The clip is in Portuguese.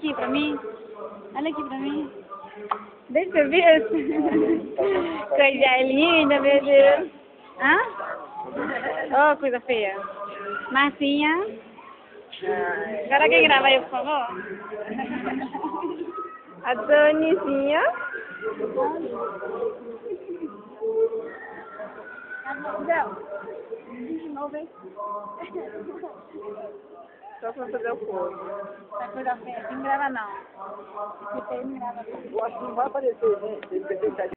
aqui pra mim. Olha aqui pra mim. Deixa eu ver. Coisa linda, meu Deus. Hã? Oh, coisa feia. Marcinha. Agora quem grava aí, por favor? A Danizinha. De novo, hein? Só pra fazer o fogo. Essa coisa feia. Quem grava não. Se tem, não grava não. Eu acho que não vai aparecer, né?